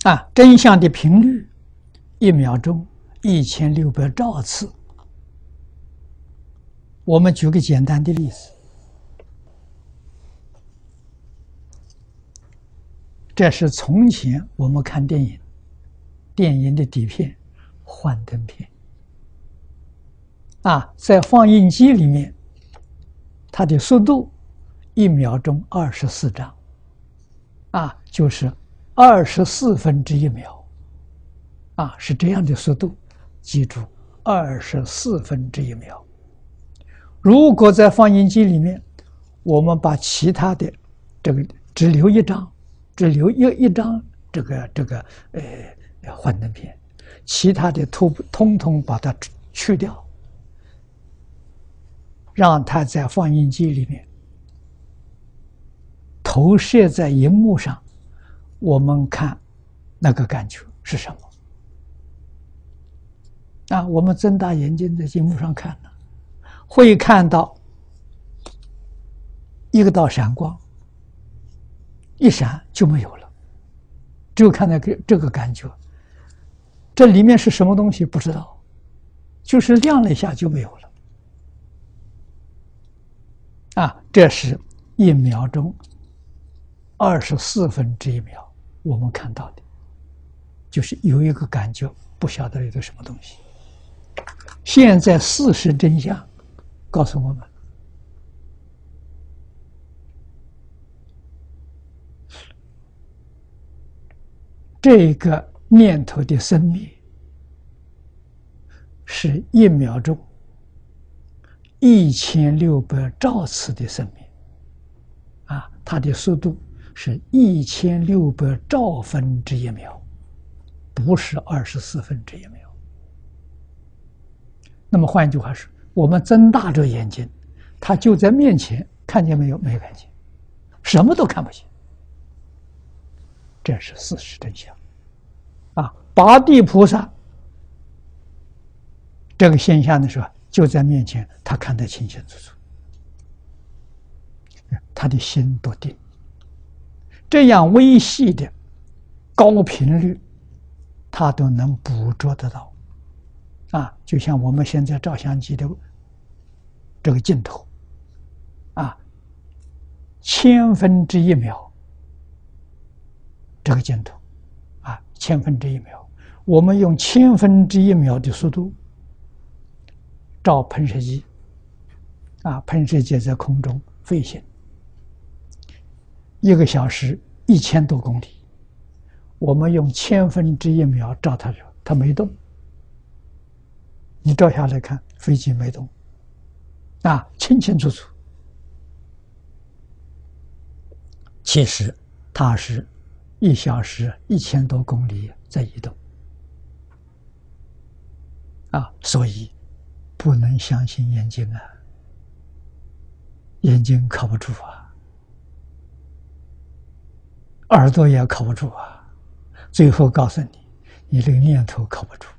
真相的频率1秒钟1600兆次。我们举个简单的例子，这是从前我们看电影，电影的底片幻灯片在放映机里面，它的速度1秒钟24张就是24分之1秒是这样的速度，记住24分之1秒。如果在放映机里面，我们把其他的这个只留一张，只留一张这个幻灯片，其他的通通把它去掉，让它在放映机里面投射在荧幕上，我们看那个感觉是什么？我们睁大眼睛在荧幕上看呢，会看到一个道闪光，一闪就没有了，只有看到这个感觉。这里面是什么东西不知道，就是亮了一下就没有了。这是1秒钟24分之1秒，我们看到的就是有一个感觉，不晓得有个什么东西。现在事实真相告诉我们，这个念头的生灭是1秒钟1600兆次的生灭它的速度是1600兆分之1秒，不是24分之1秒。那么换句话说，我们睁大着眼睛，它就在面前，看见没有？没有看见，什么都看不见。这是事实真相八地菩萨这个现象的时候，就在面前，他看得清清楚楚，他的心多定。这样微细的高频率，他都能捕捉得到就像我们现在照相机的这个镜头千分之1秒，这个镜头千分之1秒，我们用千分之1秒的速度照喷射机喷射机在空中飞行1个小时1000多公里，我们用千分之1秒照它，它没动。你照下来看，飞机没动清清楚楚。其实它是1小时1000多公里在移动所以不能相信眼睛眼睛靠不住耳朵也靠不住最后告诉你，你这个念头靠不住，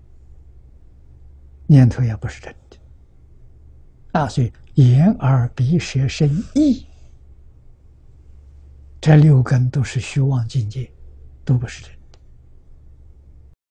念头也不是真的所以眼耳鼻舌身意这6根都是虚妄境界，都不是真的。